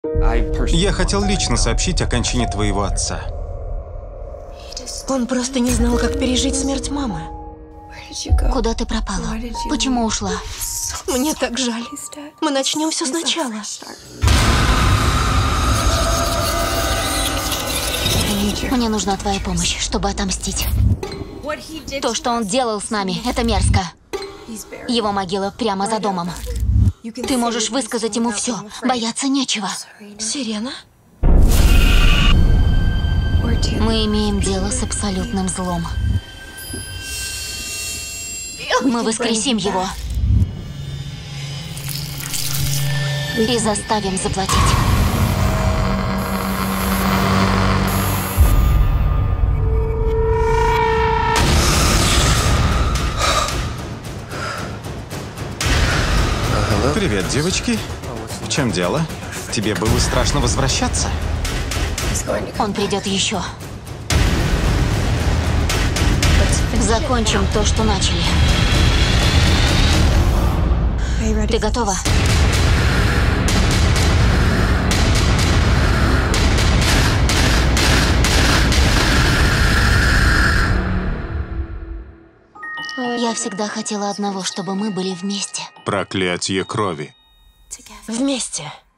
Я хотел лично сообщить о кончине твоего отца. Он просто не знал, как пережить смерть мамы. Куда ты пропала? Почему ушла? Мне так жаль. Мы начнем все сначала. Мне нужна твоя помощь, чтобы отомстить. То, что он делал с нами, это мерзко. Его могила прямо за домом. Ты можешь высказать ему все. Бояться нечего. Сирена? Мы имеем дело с абсолютным злом. Мы воскресим его. И заставим заплатить. Привет, девочки. В чем дело? Тебе было страшно возвращаться? Он придет еще. Закончим то, что начали. Ты готова? Я всегда хотела одного, чтобы мы были вместе. Проклятие крови. Вместе.